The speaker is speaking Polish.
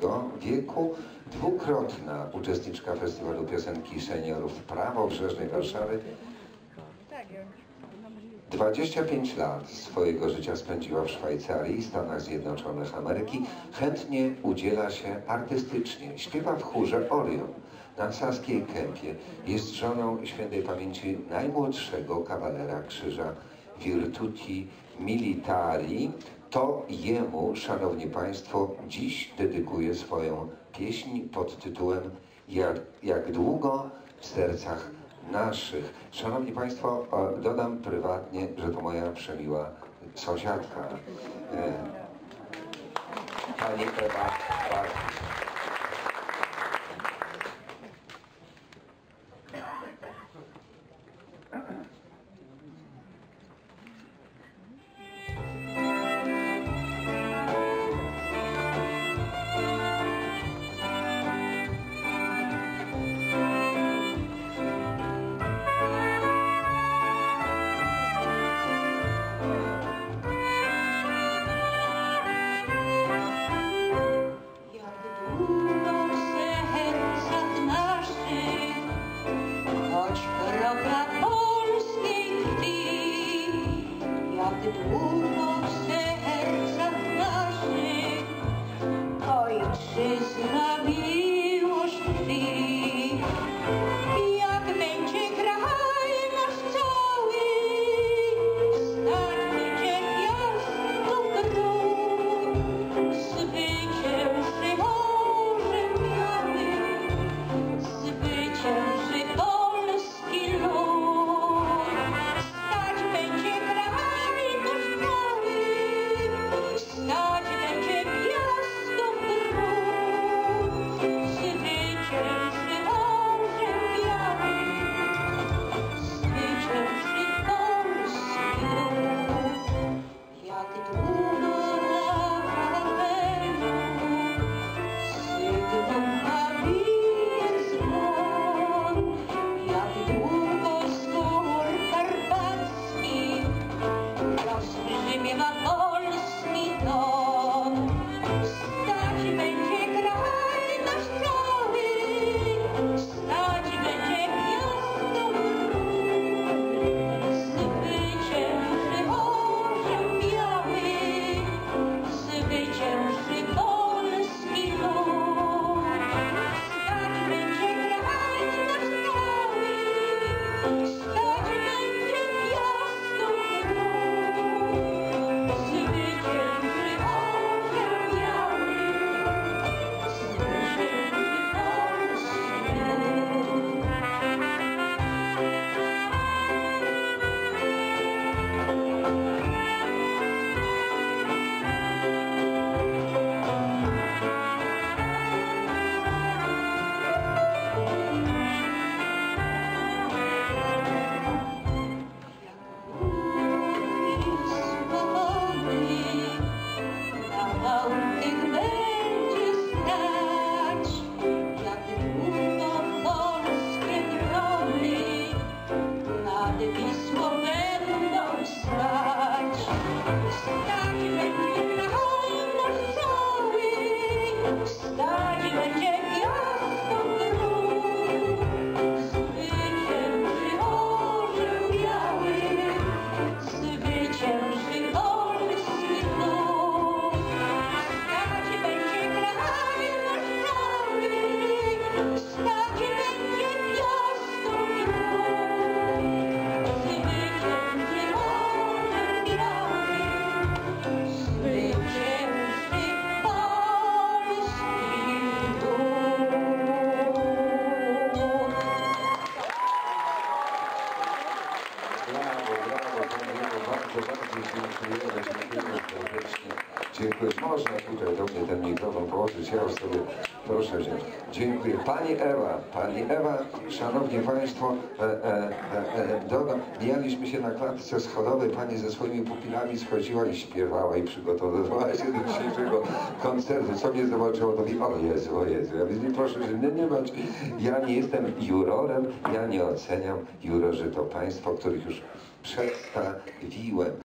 wieku, dwukrotna uczestniczka Festiwalu Piosenki Seniorów Prawobrzeżnej Warszawy. 25 lat swojego życia spędziła w Szwajcarii i Stanach Zjednoczonych Ameryki. Chętnie udziela się artystycznie. Śpiewa w chórze Orion na Saskiej Kępie. Jest żoną świętej pamięci najmłodszego kawalera Krzyża Virtuti Militari. To jemu, szanowni państwo, dziś dedykuję swoją pieśń pod tytułem Jak długo w sercach naszych. Szanowni państwo, dodam prywatnie, że to moja przemiła sąsiadka, pani Ewa Bartuś. Długo w sercach naszych ojczyzna miłość tkwi. Jak będzie kraj nasz cały, stać będzie gwiazdą gród, zwycięży orzeł biały, zwycięży polski lud. Stać będzie stać będzie gwiazdą gród, zwycięży orzeł biały, zwycięży polski lud. Jak długo na Wawelu sygnał nabije dzwon, jak długo z gór karpackich rozbrzmiewa polski ton. Stać będzie kraj nasz cały, stać będzie gwiazdą gród, zwycięży orzeł biały, zwycięży polski lud. Stać będzie kraj nasz cały, stać będzie gwiazdą gród, zwycięży orzeł biały, zwycięży polski lud. Wisłą będą stać. Stać będzie kraj nasz cały, stać będzie gwiazdą gród, zwycięży orzeł biały, zwycięży polski lud. Stać będzie kraj nasz cały, stać będzie gwiazdą gród, zwycięży orzeł biały, zwycięży polski lud. Brawo, brawo, bardzo dziękujemy serdecznie. Dziękuję. Można tutaj do mnie ten mikrofon położyć, ja już sobie proszę wziąć. Dziękuję. Pani Ewa, szanowni państwo, mijaliśmy się na klatce schodowej, pani ze swoimi pupilami schodziła i śpiewała i przygotowywała się do dzisiejszego koncertu. Co mnie zobaczyło, to mówi, o Jezu. Ja mówię, proszę się nie bać, ja nie jestem jurorem, ja nie oceniam, jurorzy to państwo, których już przedstawiłem.